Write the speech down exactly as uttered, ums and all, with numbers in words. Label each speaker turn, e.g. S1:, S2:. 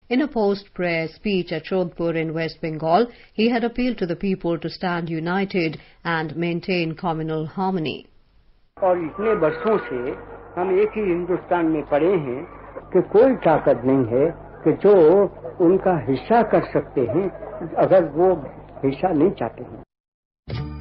S1: In a post-prayer speech at Jodhpur in West Bengal, he had appealed to the people to stand united and maintain communal harmony.
S2: और इतने वर्षों से हम एक ही हिंदुस्तान में पड़े हैं कि कोई ताकत नहीं है कि जो उनका हिस्सा कर सकते हैं अगर वो हिस्सा नहीं चाहते हैं।